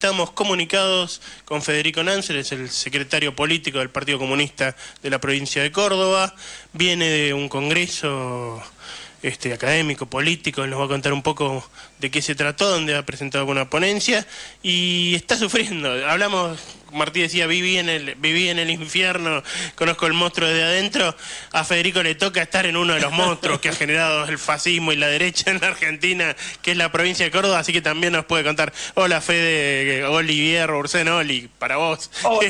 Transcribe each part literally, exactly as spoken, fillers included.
estamos comunicados con Federico Nanser, es el secretario político del Partido Comunista de la provincia de Córdoba. Viene de un congreso este, académico, político, nos va a contar un poco de qué se trató, donde ha presentado alguna ponencia, y está sufriendo. Hablamos, Martí decía, viví en el, viví en el infierno, conozco el monstruo desde adentro. A Federico le toca estar en uno de los monstruos que ha generado el fascismo y la derecha en la Argentina, que es la provincia de Córdoba, así que también nos puede contar. Hola Fede, Olivier, Ursen, Oli, para vos. Oh,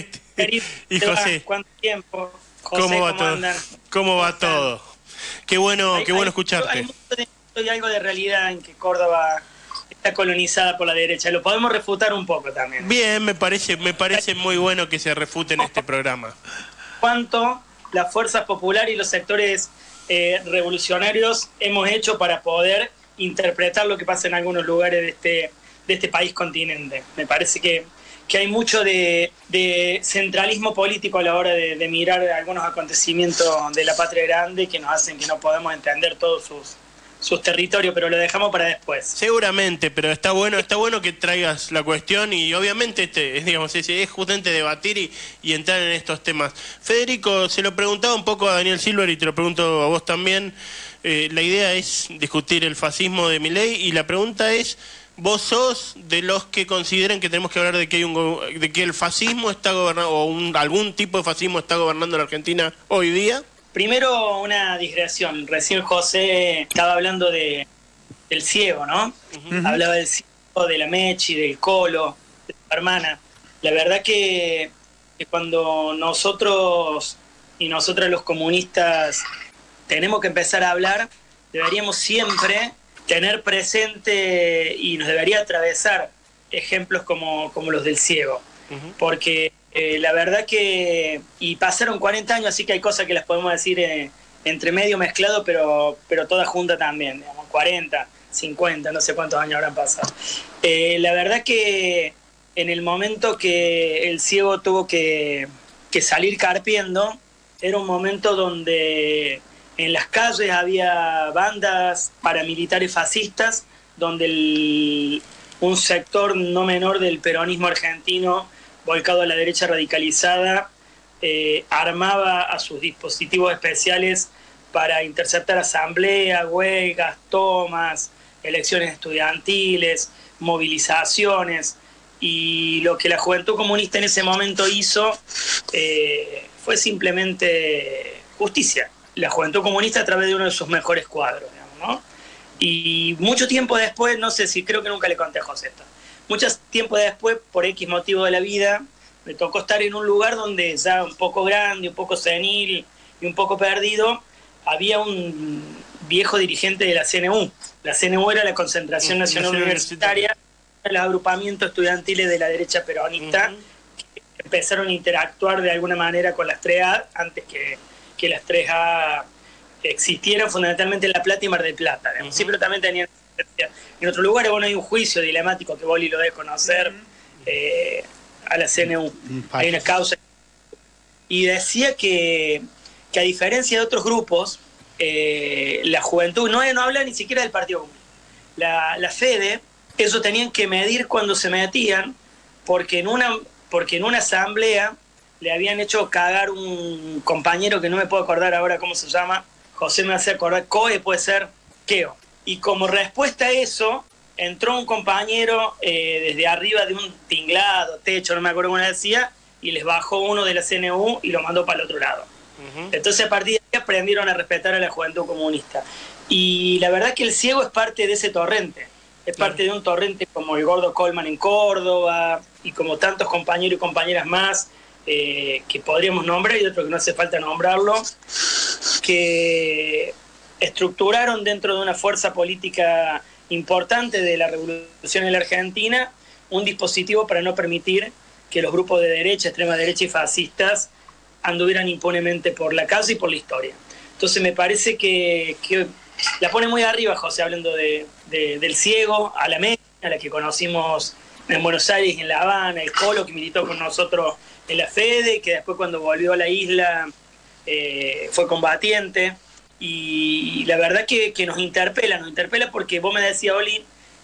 y José, ¿cuánto tiempo? José, ¿cómo va ¿cómo todo? andan? ¿Cómo va todo? Qué bueno, hay, qué bueno hay, escucharte. Hay, hay, hay algo de realidad en que Córdoba está colonizada por la derecha. Lo podemos refutar un poco también. Bien, me parece, me parece muy bueno que se refute en este programa. ¿Cuánto las fuerzas populares y los sectores eh, revolucionarios hemos hecho para poder interpretar lo que pasa en algunos lugares de este, de este país continente? Me parece que, que hay mucho de, de centralismo político a la hora de, de mirar algunos acontecimientos de la patria grande que nos hacen que no podamos entender todos sus... sus territorios, pero lo dejamos para después. Seguramente, pero está bueno, está bueno que traigas la cuestión y obviamente este, es, digamos, es, es justamente debatir y, y entrar en estos temas. Federico, se lo preguntaba un poco a Daniel Silver y te lo pregunto a vos también. Eh, la idea es discutir el fascismo de Milei y la pregunta es, ¿vos sos de los que consideran que tenemos que hablar de que hay un de que el fascismo está gobernando o un, algún tipo de fascismo está gobernando la Argentina hoy día? Primero, una digresión. Recién José estaba hablando de, del ciego, ¿no? Uh-huh. Hablaba del ciego, de la Mechi, del Colo, de la hermana. La verdad que, que cuando nosotros y nosotras los comunistas tenemos que empezar a hablar, deberíamos siempre tener presente y nos debería atravesar ejemplos como, como los del ciego. Uh-huh. Porque... Eh, la verdad que, y pasaron cuarenta años, así que hay cosas que las podemos decir eh, entre medio mezclado, pero, pero todas juntas también, digamos, cuarenta, cincuenta, no sé cuántos años habrán pasado. Eh, la verdad que en el momento que el ciego tuvo que, que salir carpiendo, era un momento donde en las calles había bandas paramilitares fascistas, donde el, un sector no menor del peronismo argentino volcado a la derecha radicalizada, eh, armaba a sus dispositivos especiales para interceptar asambleas, huelgas, tomas, elecciones estudiantiles, movilizaciones, y lo que la Juventud Comunista en ese momento hizo eh, fue simplemente justicia. La Juventud Comunista a través de uno de sus mejores cuadros, digamos, ¿no? Y mucho tiempo después, no sé si, creo que nunca le conté a José esto, mucho tiempo después, por X motivo de la vida, me tocó estar en un lugar donde ya un poco grande, un poco senil y un poco perdido, había un viejo dirigente de la C N U. La C N U era la Concentración Nacional uh-huh. Universitaria, los agrupamientos estudiantiles de la derecha peronista, uh-huh. que empezaron a interactuar de alguna manera con las tres A antes que, que las tres A existieran, fundamentalmente en La Plata y Mar del Plata. Uh-huh. Sí, pero también tenían... En otros lugares, bueno, hay un juicio dilemático que Boli lo debe conocer, eh, a la C N U. Hay una causa. Y decía que, que a diferencia de otros grupos, eh, la juventud no, no habla ni siquiera del Partido Comunista. La, la Fede, eso tenían que medir cuando se metían, porque en una, porque en una asamblea le habían hecho cagar un compañero que no me puedo acordar ahora cómo se llama, José me hace acordar, Coe puede ser, Keo. Y como respuesta a eso, entró un compañero eh, desde arriba de un tinglado, techo, no me acuerdo cómo le decía, y les bajó uno de la C N U y lo mandó para el otro lado. Uh-huh. Entonces a partir de ahí aprendieron a respetar a la Juventud Comunista. Y la verdad que el ciego es parte de ese torrente. Es parte uh-huh. de un torrente como el Gordo Coleman en Córdoba, y como tantos compañeros y compañeras más eh, que podríamos nombrar, y otros que no hace falta nombrarlo, que estructuraron dentro de una fuerza política importante de la revolución en la Argentina un dispositivo para no permitir que los grupos de derecha, extrema derecha y fascistas anduvieran impunemente por la calle y por la historia. Entonces me parece que, que la pone muy arriba, José, hablando de, de, del ciego, a la Mechi, a la que conocimos en Buenos Aires, en La Habana, el Colo, que militó con nosotros en la Fede, que después cuando volvió a la isla eh, fue combatiente. Y la verdad que, que nos interpela, nos interpela porque vos me decías, Oli,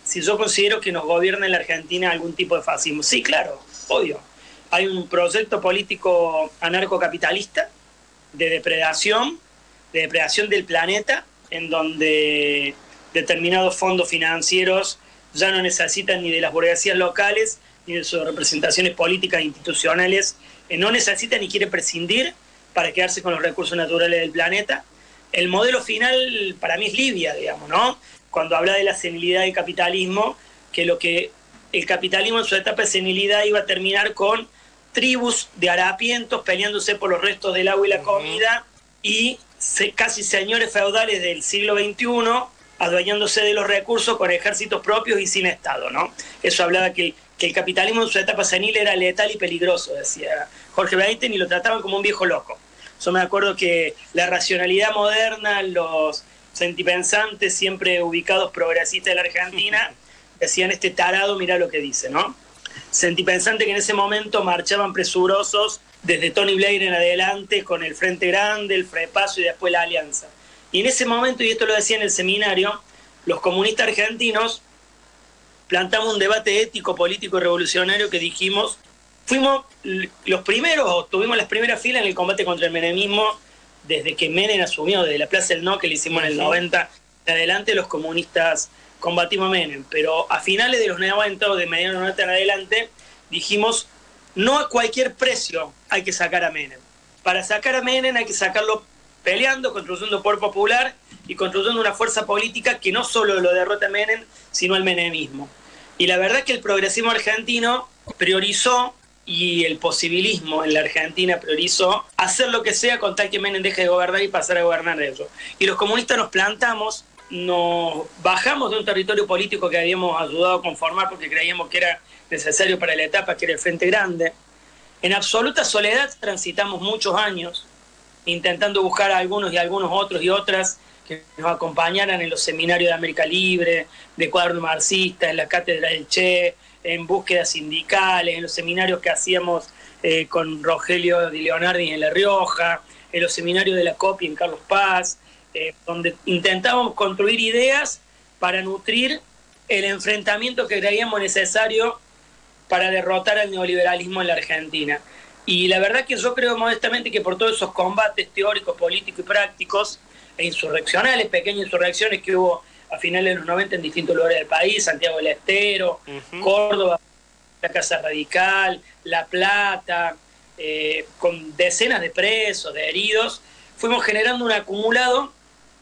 si yo considero que nos gobierna en la Argentina algún tipo de fascismo. Sí, claro, obvio. Hay un proyecto político anarcocapitalista de depredación, de depredación del planeta, en donde determinados fondos financieros ya no necesitan ni de las burguesías locales, ni de sus representaciones políticas e institucionales, eh, no necesitan ni quieren prescindir para quedarse con los recursos naturales del planeta. El modelo final para mí es Libia, digamos, ¿no? Cuando habla de la senilidad del capitalismo, que lo que el capitalismo en su etapa de senilidad iba a terminar con tribus de harapientos peleándose por los restos del agua y la comida, y se, casi señores feudales del siglo veintiuno adueñándose de los recursos con ejércitos propios y sin Estado, ¿no? Eso hablaba que, que el capitalismo en su etapa senil era letal y peligroso, decía Jorge Benítez, y lo trataban como un viejo loco. Yo me acuerdo que la racionalidad moderna, los sentipensantes siempre ubicados progresistas de la Argentina, decían, este tarado, mirá lo que dice, ¿no? Sentipensante que en ese momento marchaban presurosos desde Tony Blair en adelante con el Frente Grande, el Frepaso y después la Alianza. Y en ese momento, y esto lo decía en el seminario, los comunistas argentinos plantamos un debate ético, político y revolucionario que dijimos, fuimos los primeros, tuvimos las primeras filas en el combate contra el menemismo desde que Menem asumió, desde la Plaza del No, que le hicimos en el noventa, en adelante los comunistas combatimos a Menem, pero a finales de los noventa o de mediados noventa en adelante dijimos, no a cualquier precio hay que sacar a Menem. Para sacar a Menem hay que sacarlo peleando, construyendo poder popular y construyendo una fuerza política que no solo lo derrota a Menem, sino al menemismo. Y la verdad es que el progresismo argentino priorizó, y el posibilismo en la Argentina priorizó, hacer lo que sea con tal que Menem deje de gobernar y pasar a gobernar ellos. Y los comunistas nos plantamos, nos bajamos de un territorio político que habíamos ayudado a conformar porque creíamos que era necesario para la etapa, que era el Frente Grande. En absoluta soledad transitamos muchos años intentando buscar a algunos y a algunos otros y otras que nos acompañaran en los seminarios de América Libre, de Cuaderno Marxista, en la cátedra del Che, en búsquedas sindicales, en los seminarios que hacíamos eh, con Rogelio Di Leonardi en La Rioja, en los seminarios de la COPI en Carlos Paz, eh, donde intentábamos construir ideas para nutrir el enfrentamiento que creíamos necesario para derrotar al neoliberalismo en la Argentina. Y la verdad que yo creo modestamente que por todos esos combates teóricos, políticos y prácticos, e insurreccionales, pequeñas insurrecciones que hubo a finales de los noventa en distintos lugares del país, Santiago del Estero, uh-huh. Córdoba, la Casa Radical, La Plata, eh, con decenas de presos, de heridos, fuimos generando un acumulado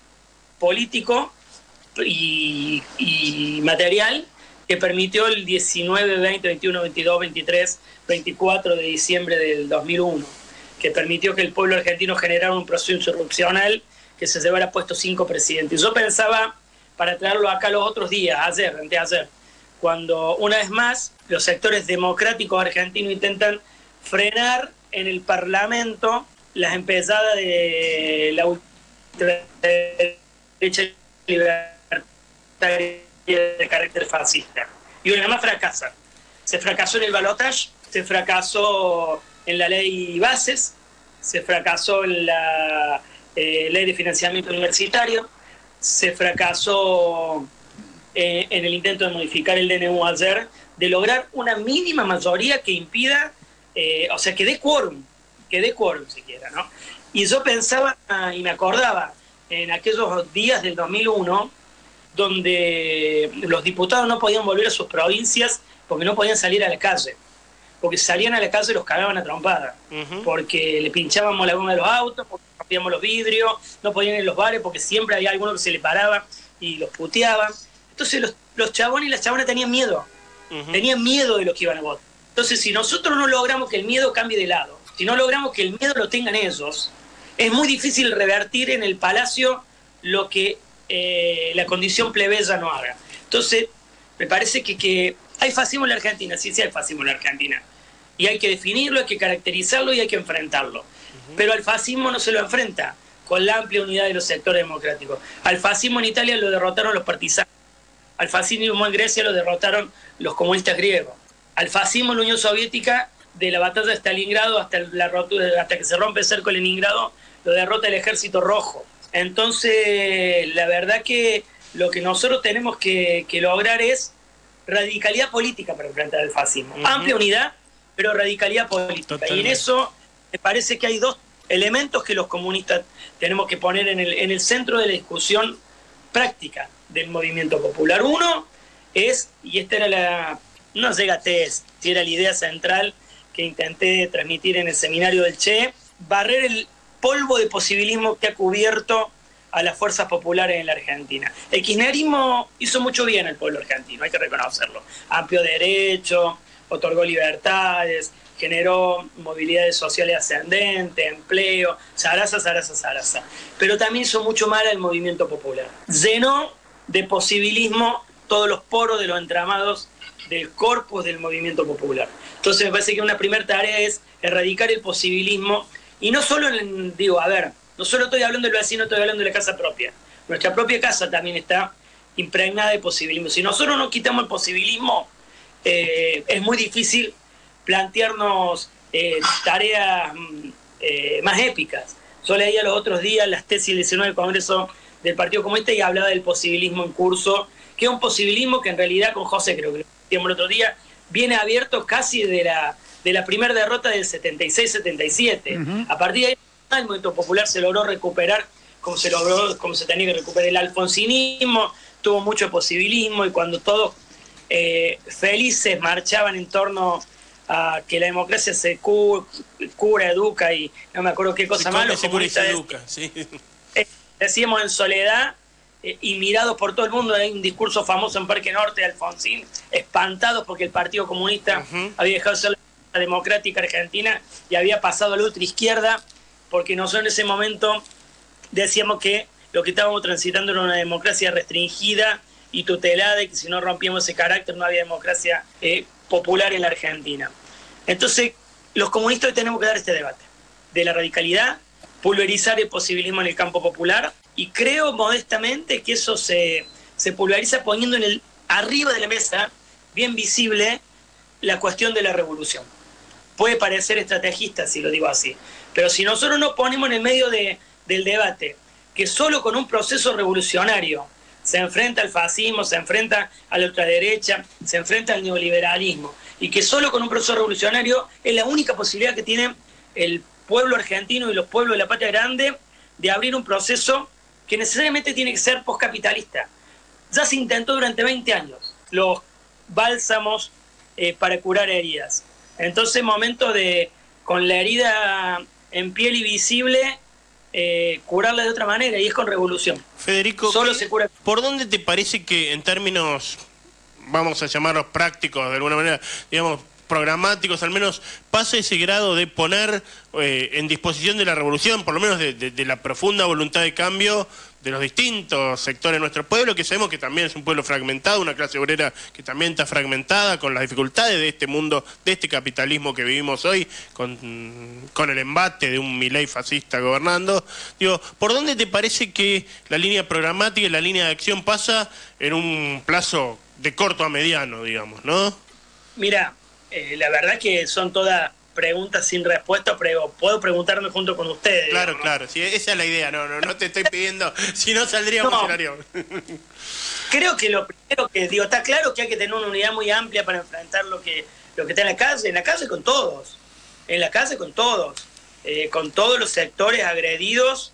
político y, y material que permitió el diecinueve, veinte, veintiuno, veintidós, veintitrés, veinticuatro de diciembre del dos mil uno, que permitió que el pueblo argentino generara un proceso insurreccional que se llevara puesto cinco presidentes. Yo pensaba, para traerlo acá los otros días, ayer, anteayer, cuando una vez más los sectores democráticos argentinos intentan frenar en el Parlamento las empezadas de la ultraderecha libertaria de carácter fascista. Y una más fracasa. Se fracasó en el balotaje, se fracasó en la ley Bases, se fracasó en la eh, ley de financiamiento universitario, se fracasó eh, en el intento de modificar el D N U ayer, de lograr una mínima mayoría que impida, eh, o sea, que dé quórum, que dé quórum siquiera, ¿no? Y yo pensaba y me acordaba en aquellos días del dos mil uno, donde los diputados no podían volver a sus provincias porque no podían salir a la calle. Porque si salían a la calle los cagaban a trompada. Uh-huh. Porque le pinchábamos la goma de los autos, porque rompíamos los vidrios, no podían ir a los bares porque siempre había alguno que se le paraba y los puteaban. Entonces los, los chabones y las chabonas tenían miedo. Uh-huh. Tenían miedo de lo que iban a votar. Entonces si nosotros no logramos que el miedo cambie de lado, si no logramos que el miedo lo tengan ellos, es muy difícil revertir en el Palacio lo que eh, la condición plebeya no haga. Entonces me parece que, que hay fascismo en la Argentina, sí, sí hay fascismo en la Argentina. Y hay que definirlo, hay que caracterizarlo y hay que enfrentarlo. Uh-huh. Pero al fascismo no se lo enfrenta con la amplia unidad de los sectores democráticos. Al fascismo en Italia lo derrotaron los partisanos. Al fascismo en Grecia lo derrotaron los comunistas griegos. Al fascismo en la Unión Soviética, de la batalla de Stalingrado hasta, la rotura, hasta que se rompe el cerco de Leningrado, lo derrota el Ejército Rojo. Entonces, la verdad que lo que nosotros tenemos que, que lograr es radicalidad política para enfrentar el fascismo. Uh-huh. Amplia unidad, pero radicalidad política. Totalmente. Y en eso me parece que hay dos elementos que los comunistas tenemos que poner en el, en el centro de la discusión práctica del movimiento popular. Uno es, y esta era la, no llega a test, si era la idea central que intenté transmitir en el seminario del Che, barrer el polvo de posibilismo que ha cubierto a las fuerzas populares en la Argentina. El kirchnerismo hizo mucho bien al pueblo argentino, hay que reconocerlo. Amplió derecho, otorgó libertades, generó movilidades sociales ascendentes, empleo, zaraza, zaraza, zaraza. Pero también hizo mucho mal al movimiento popular. Llenó de posibilismo todos los poros de los entramados del corpus del movimiento popular. Entonces me parece que una primera tarea es erradicar el posibilismo, y no solo, en, digo, a ver, no solo estoy hablando del vecino, estoy hablando de la casa propia. Nuestra propia casa también está impregnada de posibilismo. Si nosotros no quitamos el posibilismo, eh, es muy difícil plantearnos eh, tareas eh, más épicas. Yo leía los otros días las tesis del diecinueve Congreso del Partido Comunista y hablaba del posibilismo en curso, que es un posibilismo que en realidad con José, creo que lo decíamos el otro día, viene abierto casi de la, de la primera derrota del setenta y seis setenta y siete. Uh-huh. A partir de ahí el movimiento popular se logró recuperar como se logró, como se tenía que recuperar. El alfonsinismo tuvo mucho posibilismo, y cuando todos eh, felices marchaban en torno a que la democracia se cu cura, educa, y no me acuerdo qué cosa más, los comunistas educa, sí. eh, decíamos en soledad eh, y mirados por todo el mundo. Hay un discurso famoso en Parque Norte de Alfonsín, espantados porque el Partido Comunista uh-huh. había dejado de ser la democrática argentina y había pasado a la ultraizquierda, porque nosotros en ese momento decíamos que lo que estábamos transitando era una democracia restringida y tutelada, y que si no rompíamos ese carácter no había democracia eh, popular en la Argentina. Entonces, los comunistas hoy tenemos que dar este debate de la radicalidad, pulverizar el posibilismo en el campo popular, y creo modestamente que eso se, se pulveriza poniendo en el, arriba de la mesa, bien visible, la cuestión de la revolución. Puede parecer estrategista si lo digo así, pero si nosotros no ponemos en el medio de, del debate que solo con un proceso revolucionario se enfrenta al fascismo, se enfrenta a la ultraderecha, se enfrenta al neoliberalismo, y que solo con un proceso revolucionario es la única posibilidad que tiene el pueblo argentino y los pueblos de la patria grande de abrir un proceso que necesariamente tiene que ser postcapitalista. Ya se intentó durante veinte años los bálsamos eh, para curar heridas. Entonces, momento de, con la herida en piel y visible, Eh, curarla de otra manera, y es con revolución. Federico, solo se cura. ¿Por dónde te parece que, en términos, vamos a llamarlos prácticos de alguna manera, digamos, programáticos, al menos pase ese grado de poner eh, en disposición de la revolución, por lo menos de, de, de la profunda voluntad de cambio de los distintos sectores de nuestro pueblo, que sabemos que también es un pueblo fragmentado, una clase obrera que también está fragmentada, con las dificultades de este mundo, de este capitalismo que vivimos hoy, con, con el embate de un Milei fascista gobernando? Digo, ¿por dónde te parece que la línea programática y la línea de acción pasa en un plazo de corto a mediano, digamos, ¿no? Mira, eh, la verdad que son todas preguntas sin respuesta, pero puedo preguntarme junto con ustedes. Claro, digamos, claro, sí, esa es la idea, no, no, no te estoy pidiendo, si no saldríamos no, en avión. Creo que lo primero que digo, está claro que hay que tener una unidad muy amplia para enfrentar lo que, lo que está en la calle, en la calle con todos, en la calle con todos, eh, con todos los sectores agredidos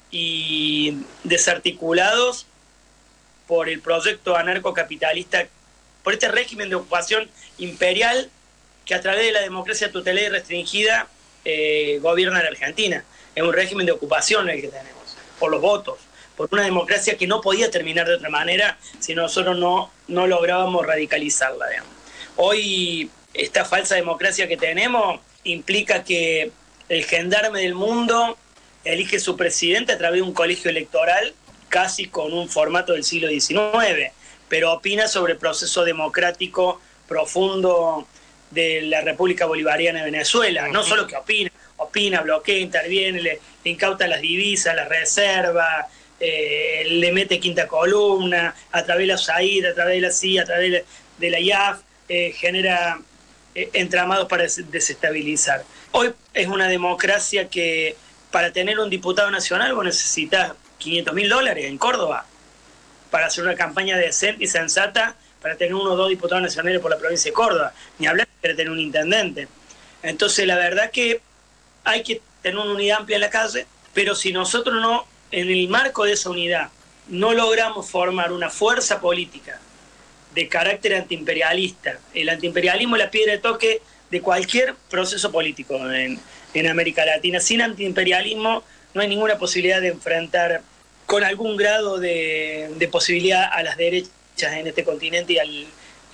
y desarticulados por el proyecto anarcocapitalista, por este régimen de ocupación imperial que a través de la democracia tutelada y restringida eh, gobierna la Argentina. Es un régimen de ocupación el que tenemos, por los votos, por una democracia que no podía terminar de otra manera si nosotros no, no lográbamos radicalizarla, digamos. Hoy esta falsa democracia que tenemos implica que el gendarme del mundo elige su presidente a través de un colegio electoral casi con un formato del siglo diecinueve, pero opina sobre el proceso democrático profundo de la República Bolivariana de Venezuela. No solo que opina, opina, bloquea, interviene, le, le incauta las divisas, las reservas, eh, le mete quinta columna, a través de la U S A I D, a través de la C I A, a través de la, de la I A F, eh, genera eh, entramados para desestabilizar. Hoy es una democracia que para tener un diputado nacional vos necesitas quinientos mil dólares en Córdoba para hacer una campaña decente y sensata para tener uno o dos diputados nacionales por la provincia de Córdoba, ni hablar de tener un intendente. Entonces la verdad que hay que tener una unidad amplia en la calle, pero si nosotros no, en el marco de esa unidad, no logramos formar una fuerza política de carácter antiimperialista, el antiimperialismo es la piedra de toque de cualquier proceso político en, en América Latina. Sin antiimperialismo no hay ninguna posibilidad de enfrentar con algún grado de, de posibilidad a las derechas en este continente y, al,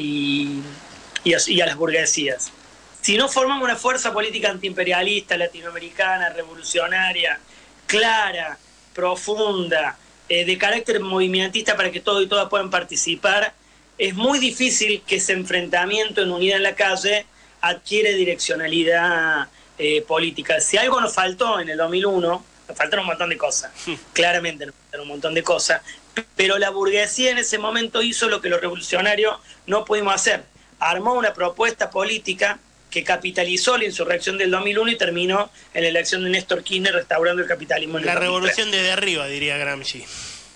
y, y, a, y a las burguesías. Si no formamos una fuerza política antiimperialista, latinoamericana, revolucionaria, clara, profunda, eh, de carácter movimentista para que todos y todas puedan participar, es muy difícil que ese enfrentamiento en unidad en la calle adquiere direccionalidad eh, política. Si algo nos faltó en el dos mil uno, nos faltaron un montón de cosas, claramente nos faltaron un montón de cosas, pero la burguesía en ese momento hizo lo que los revolucionarios no pudimos hacer. Armó una propuesta política que capitalizó la insurrección del dos mil uno y terminó en la elección de Néstor Kirchner restaurando el capitalismo en el La dos mil tres. revolución desde arriba, diría Gramsci.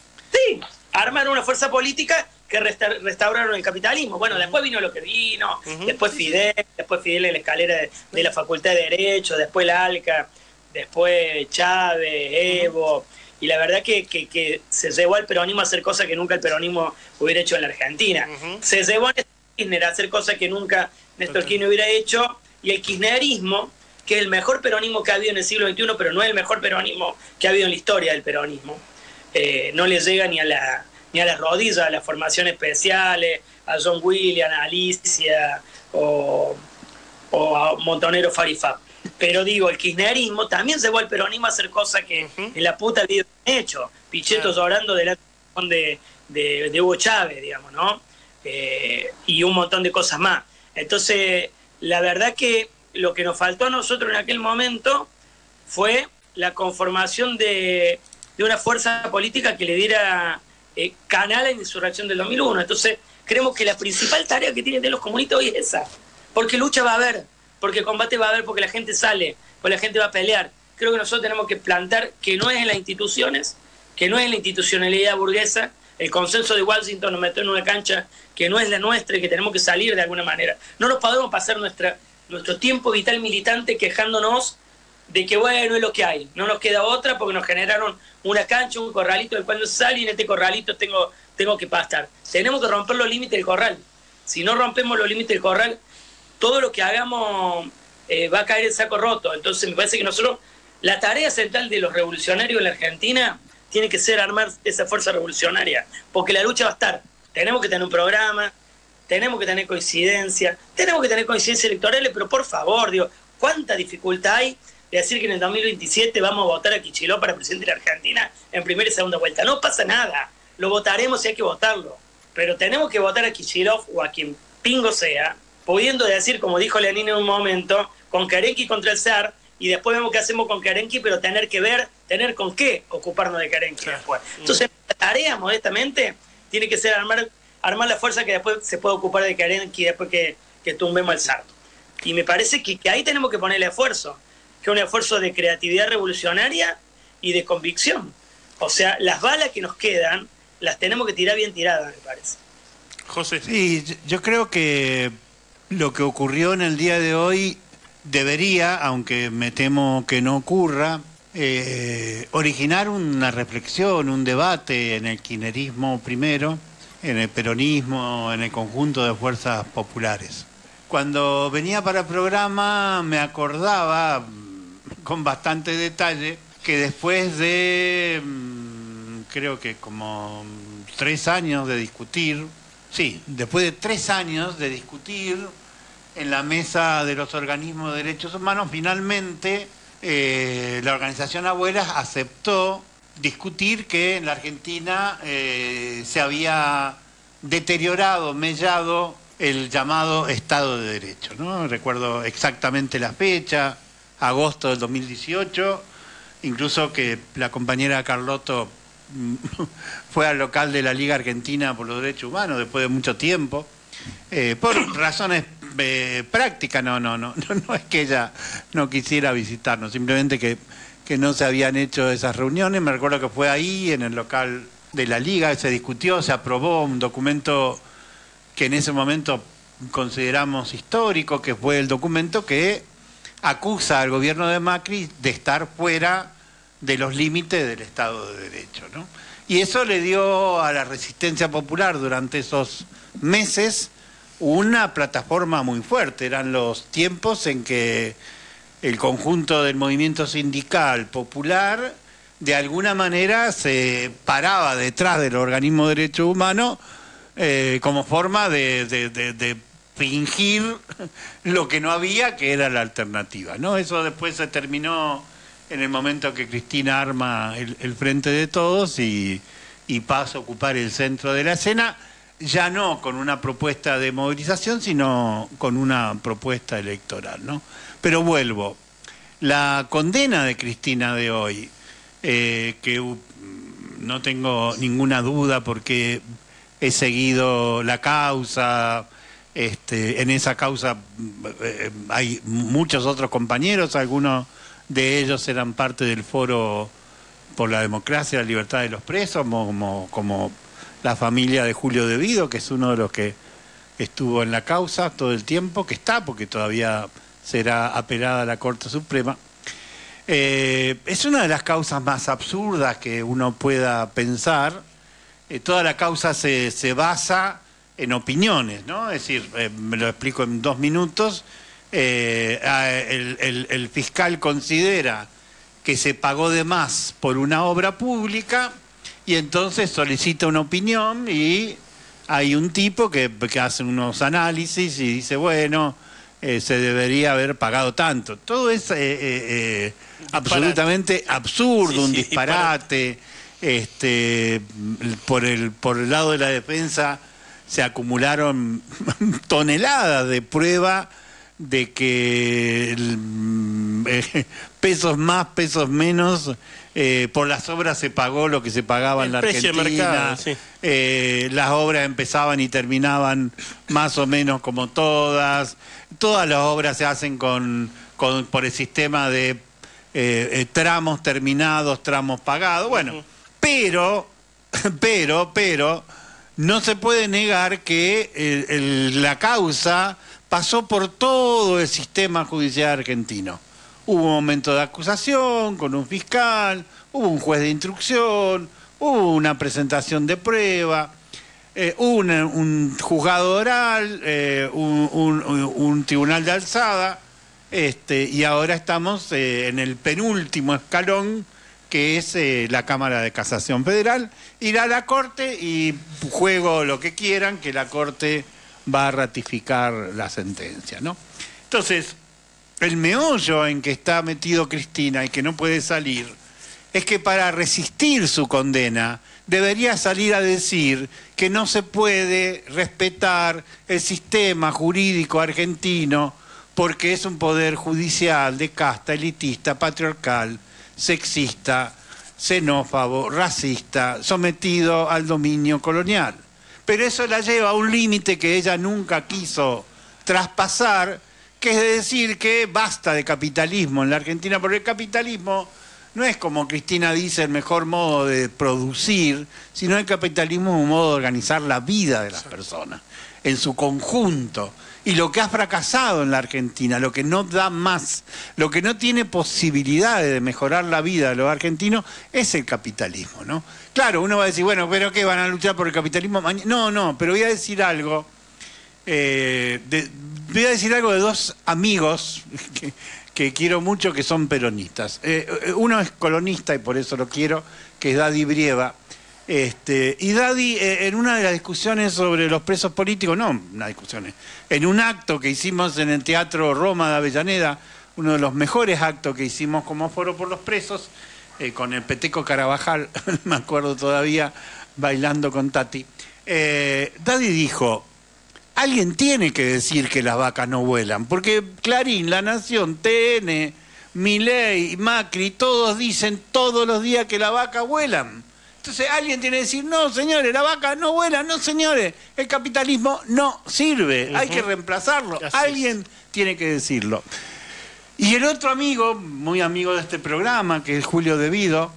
Sí, armaron una fuerza política que resta restauraron el capitalismo. Bueno, uh-huh. después vino lo que vino, uh-huh. después Fidel, después Fidel en la escalera de, de la Facultad de Derecho, después el ALCA, después Chávez, Evo, uh-huh. y la verdad que, que, que se llevó al peronismo a hacer cosas que nunca el peronismo hubiera hecho en la Argentina. Uh-huh. Se llevó a Néstor Kirchner a hacer cosas que nunca Néstor Kirchner hubiera hecho, y el kirchnerismo, que es el mejor peronismo que ha habido en el siglo veintiuno, pero no es el mejor peronismo que ha habido en la historia del peronismo, eh, no le llega ni a la ni a las rodillas, a las formaciones especiales, a John Williams, a Alicia o, o a Montonero Farifab. Pero digo, el kirchnerismo también llevó al peronismo a hacer cosas que uh-huh. en la puta vida han hecho. Pichetto claro. llorando delante de, de, de Hugo Chávez, digamos, ¿no? Eh, y un montón de cosas más. Entonces, la verdad que lo que nos faltó a nosotros en aquel momento fue la conformación de, de una fuerza política que le diera eh, canal a la insurrección del dos mil uno. Entonces, creemos que la principal tarea que tienen de los comunistas hoy es esa. Porque lucha va a haber, porque combate va a haber, porque la gente sale, porque la gente va a pelear. Creo que nosotros tenemos que plantar que no es en las instituciones, que no es en la institucionalidad burguesa. El consenso de Washington nos metió en una cancha que no es la nuestra y que tenemos que salir de alguna manera. No nos podemos pasar nuestra, nuestro tiempo vital militante quejándonos de que bueno, es lo que hay. No nos queda otra porque nos generaron una cancha, un corralito del cual no se sale y en este corralito tengo, tengo que pastar. Tenemos que romper los límites del corral. Si no rompemos los límites del corral, todo lo que hagamos eh, va a caer en saco roto. Entonces me parece que nosotros, la tarea central de los revolucionarios en la Argentina tiene que ser armar esa fuerza revolucionaria, porque la lucha va a estar. Tenemos que tener un programa, tenemos que tener coincidencia, tenemos que tener coincidencias electorales, pero por favor, digo, ¿cuánta dificultad hay de decir que en el dos mil veintisiete vamos a votar a Kicillof para presidente de la Argentina en primera y segunda vuelta? No pasa nada, lo votaremos si hay que votarlo, pero tenemos que votar a Kicillof o a quien pingo sea, pudiendo decir, como dijo Lenin en un momento, con Kerenki contra el zar, y después vemos qué hacemos con Kerenki, pero tener que ver, tener con qué ocuparnos de Kerenki claro. después. Entonces, la tarea, modestamente, tiene que ser armar, armar la fuerza que después se pueda ocupar de Kerenki después que, que tumbemos al zar. Y me parece que, que ahí tenemos que ponerle esfuerzo, que es un esfuerzo de creatividad revolucionaria y de convicción. O sea, las balas que nos quedan, las tenemos que tirar bien tiradas, me parece. José. Sí, yo creo que lo que ocurrió en el día de hoy debería, aunque me temo que no ocurra, eh, originar una reflexión, un debate en el kirchnerismo primero, en el peronismo, en el conjunto de fuerzas populares. Cuando venía para el programa me acordaba con bastante detalle que después de, creo que como tres años de discutir, sí, después de tres años de discutir en la mesa de los organismos de derechos humanos, finalmente eh, la organización Abuelas aceptó discutir que en la Argentina eh, se había deteriorado, mellado el llamado Estado de Derecho, ¿no? Recuerdo exactamente la fecha, agosto del dos mil dieciocho, incluso que la compañera Carlotto fue al local de la Liga Argentina por los Derechos Humanos después de mucho tiempo, eh, por razones eh, prácticas, no, no, no, no, no es que ella no quisiera visitarnos, simplemente que, que no se habían hecho esas reuniones. Me recuerdo que fue ahí, en el local de la Liga, se discutió, se aprobó un documento que en ese momento consideramos histórico, que fue el documento que acusa al gobierno de Macri de estar fuera de los límites del Estado de Derecho, ¿no? Y eso le dio a la resistencia popular durante esos meses una plataforma muy fuerte. Eran los tiempos en que el conjunto del movimiento sindical popular de alguna manera se paraba detrás del organismo de derechos humanos eh, como forma de, de, de, de fingir lo que no había, que era la alternativa, ¿no? Eso después se terminó en el momento que Cristina arma el, el Frente de Todos y, y pasa a ocupar el centro de la escena, ya no con una propuesta de movilización, sino con una propuesta electoral, ¿no? Pero vuelvo, la condena de Cristina de hoy, eh, que uh, no tengo ninguna duda porque he seguido la causa, este, en esa causa eh, hay muchos otros compañeros, algunos de ellos eran parte del Foro por la Democracia y la Libertad de los Presos, como, como la familia de Julio De Vido, que es uno de los que estuvo en la causa todo el tiempo, que está, porque todavía será apelada a la Corte Suprema. Eh, es una de las causas más absurdas que uno pueda pensar. Eh, toda la causa se, se basa en opiniones, ¿no? Es decir, eh, me lo explico en dos minutos. Eh, el, el, el fiscal considera que se pagó de más por una obra pública y entonces solicita una opinión y hay un tipo que, que hace unos análisis y dice, bueno, eh, se debería haber pagado tanto. Todo es eh, eh, absolutamente absurdo, sí, un sí, disparate. Este, por el, por el lado de la defensa se acumularon toneladas de prueba de que eh, pesos más, pesos menos, eh, por las obras se pagó lo que se pagaba en la Argentina, mercado, sí. eh, las obras empezaban y terminaban más o menos como todas, todas las obras se hacen con, con por el sistema de eh, eh, tramos terminados, tramos pagados, bueno, uh-huh. pero, pero, pero, no se puede negar que el, el, la causa pasó por todo el sistema judicial argentino. Hubo un momento de acusación con un fiscal, hubo un juez de instrucción, hubo una presentación de prueba, eh, un, un juzgado oral, eh, un, un, un tribunal de alzada, este, y ahora estamos eh, en el penúltimo escalón, que es eh, la Cámara de Casación Federal. Irá a la Corte y juego lo que quieran, que la Corte va a ratificar la sentencia, ¿no? Entonces, el meollo en que está metido Cristina y que no puede salir es que para resistir su condena debería salir a decir que no se puede respetar el sistema jurídico argentino porque es un poder judicial de casta, elitista, patriarcal, sexista, xenófobo, racista, sometido al dominio colonial. Pero eso la lleva a un límite que ella nunca quiso traspasar, que es decir que basta de capitalismo en la Argentina, porque el capitalismo no es, como Cristina dice, el mejor modo de producir, sino el capitalismo es un modo de organizar la vida de las personas, en su conjunto. Y lo que ha fracasado en la Argentina, lo que no da más, lo que no tiene posibilidades de mejorar la vida de los argentinos, es el capitalismo, ¿no? Claro, uno va a decir, bueno, ¿pero qué? ¿Van a luchar por el capitalismo? No, no, pero voy a decir algo, eh, de, voy a decir algo de dos amigos que, que quiero mucho, que son peronistas. Eh, uno es colonista y por eso lo quiero, que es Daddy Brieva. Este, y Daddy, eh, en una de las discusiones sobre los presos políticos, no, una discusión, en un acto que hicimos en el Teatro Roma de Avellaneda, uno de los mejores actos que hicimos como Foro por los Presos, eh, con el Peteco Carabajal, me acuerdo todavía, bailando con Tati, eh, Daddy dijo, alguien tiene que decir que las vacas no vuelan, porque Clarín, La Nación, T N, Milei, Macri, todos dicen todos los días que las vacas vuelan. Entonces alguien tiene que decir, no señores, la vaca no vuela, no señores, el capitalismo no sirve, uh-huh. hay que reemplazarlo, Así alguien es. tiene que decirlo. Y el otro amigo, muy amigo de este programa, que es Julio De Vido,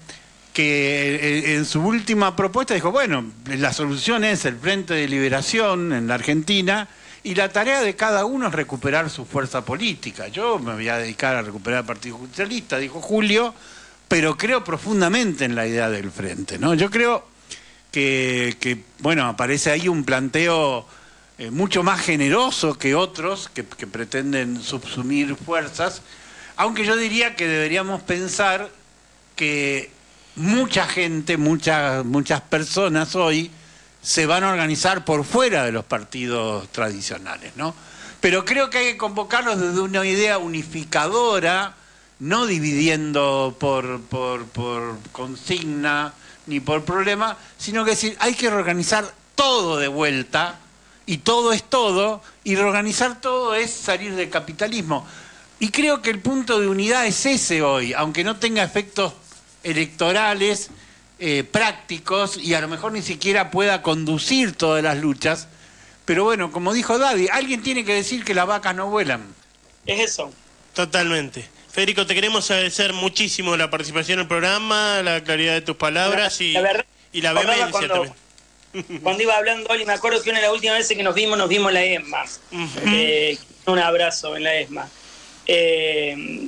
que en su última propuesta dijo, bueno, la solución es el Frente de Liberación en la Argentina y la tarea de cada uno es recuperar su fuerza política. Yo me voy a dedicar a recuperar el Partido Justicialista, dijo Julio, pero creo profundamente en la idea del Frente, ¿no? Yo creo que, que bueno, aparece ahí un planteo eh, mucho más generoso que otros que, que pretenden subsumir fuerzas, aunque yo diría que deberíamos pensar que mucha gente, muchas, muchas personas hoy se van a organizar por fuera de los partidos tradicionales, ¿no? Pero creo que hay que convocarlos desde una idea unificadora, no dividiendo por, por, por consigna ni por problema, sino que decir, hay que reorganizar todo de vuelta, y todo es todo, y reorganizar todo es salir del capitalismo. Y creo que el punto de unidad es ese hoy, aunque no tenga efectos electorales, eh, prácticos, y a lo mejor ni siquiera pueda conducir todas las luchas. Pero bueno, como dijo Daddy, alguien tiene que decir que las vacas no vuelan. Es eso. Totalmente. Federico, te queremos agradecer muchísimo la participación en el programa, la claridad de tus palabras la, y la, verdad, y la vehemencia cuando, también. Cuando iba hablando, Oli, me acuerdo que una de las últimas veces que nos vimos, nos vimos en la ESMA. Uh-huh. eh, un abrazo en la ESMA. Eh,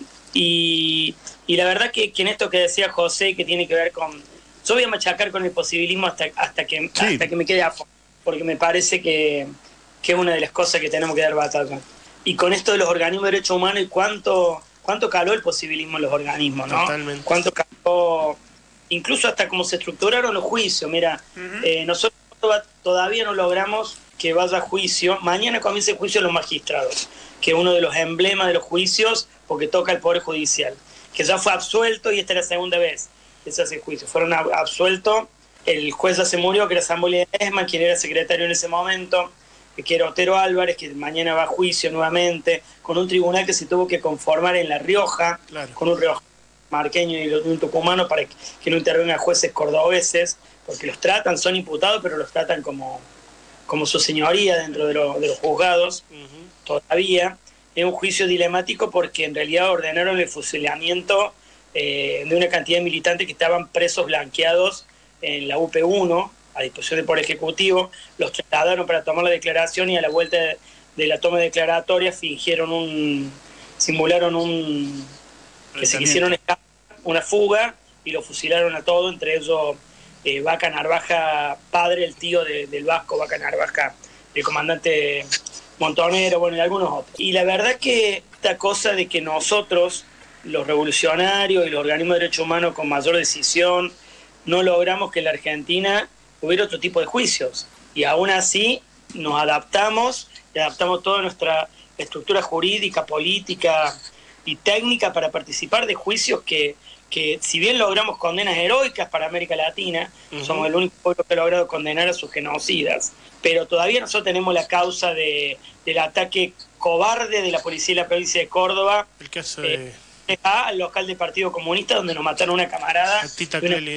y, y la verdad que, que en esto que decía José, que tiene que ver con... Yo voy a machacar con el posibilismo hasta, hasta, que, sí. hasta que me quede afuera, porque me parece que, que es una de las cosas que tenemos que dar batalla. Y con esto de los organismos de derechos humanos y cuánto... ¿Cuánto caló el posibilismo en los organismos, no? Totalmente. ¿Cuánto caló, incluso hasta cómo se estructuraron los juicios? Mira, uh-huh. eh, nosotros todavía no logramos que vaya a juicio. Mañana comienza el juicio de los magistrados, que es uno de los emblemas de los juicios, porque toca el Poder Judicial, que ya fue absuelto y esta es la segunda vez que se hace el juicio. Fueron absueltos, el juez ya se murió, que era Zambolia de Esma, quien era secretario en ese momento, que era Otero Álvarez, que mañana va a juicio nuevamente, con un tribunal que se tuvo que conformar en La Rioja, claro. con un rioja marqueño y un tucumano para que no intervengan jueces cordobeses, porque los tratan, son imputados, pero los tratan como, como su señoría dentro de, lo, de los juzgados. Uh-huh. Todavía es un juicio dilemático porque en realidad ordenaron el fusilamiento eh, de una cantidad de militantes que estaban presos blanqueados en la U P uno, a disposición del Poder Ejecutivo, los trasladaron para tomar la declaración y a la vuelta de, de la toma declaratoria fingieron un, simularon un, que se quisieron escapar, una fuga, y lo fusilaron a todos, entre ellos eh, Vaca Narvaja, padre, el tío de, del Vasco Vaca Narvaja, el comandante Montonero, bueno, y algunos otros. Y la verdad que esta cosa de que nosotros, los revolucionarios y los organismos de derechos humanos con mayor decisión, no logramos que en la Argentina hubiera otro tipo de juicios, y aún así nos adaptamos y adaptamos toda nuestra estructura jurídica, política y técnica para participar de juicios que, que si bien logramos condenas heroicas para América Latina, uh-huh. somos el único pueblo que ha logrado condenar a sus genocidas, pero todavía nosotros tenemos la causa de, del ataque cobarde de la policía de la provincia de Córdoba, el caso de... eh, al local del Partido Comunista, donde nos mataron una camarada Tita Kelly,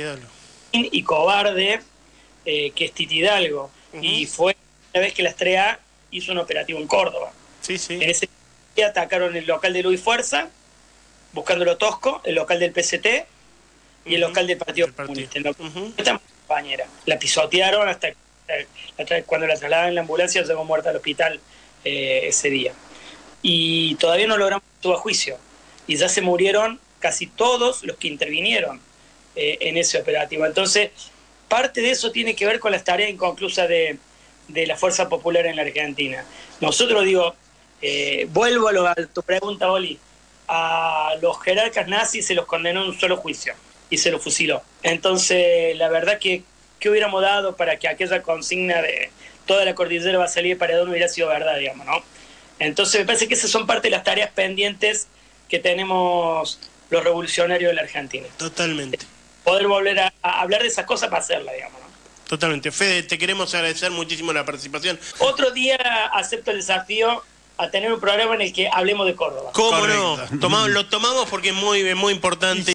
y cobarde, Eh, que es Titi Hidalgo, uh-huh. y fue la vez que la Estrella hizo un operativo en Córdoba. Sí, sí. En ese día atacaron el local de Luis Fuerza, buscándolo Tosco, el local del P C T y uh-huh. el local del Partido Comunista. Uh-huh. Esta compañera la pisotearon hasta la, cuando la trasladaban en la ambulancia, llegó muerta al hospital eh, ese día. Y todavía no logramos todo a juicio. Y ya se murieron casi todos los que intervinieron eh, en ese operativo. Entonces, parte de eso tiene que ver con las tareas inconclusas de, de la Fuerza Popular en la Argentina. Nosotros, digo, eh, vuelvo a, lo, a tu pregunta, Oli, a los jerarcas nazis se los condenó en un solo juicio y se los fusiló. Entonces, la verdad que, ¿qué hubiéramos dado para que aquella consigna de toda la cordillera va a salir de Paredón hubiera sido verdad, digamos, ¿no? Entonces, me parece que esas son parte de las tareas pendientes que tenemos los revolucionarios de la Argentina. Totalmente. Poder volver a, a hablar de esas cosas para hacerla, digamos, ¿no? Totalmente. Fede, te queremos agradecer muchísimo la participación. Otro día acepto el desafío a tener un programa en el que hablemos de Córdoba. ¿Cómo Correcto. no? Tomamos, lo tomamos porque es muy, muy importante.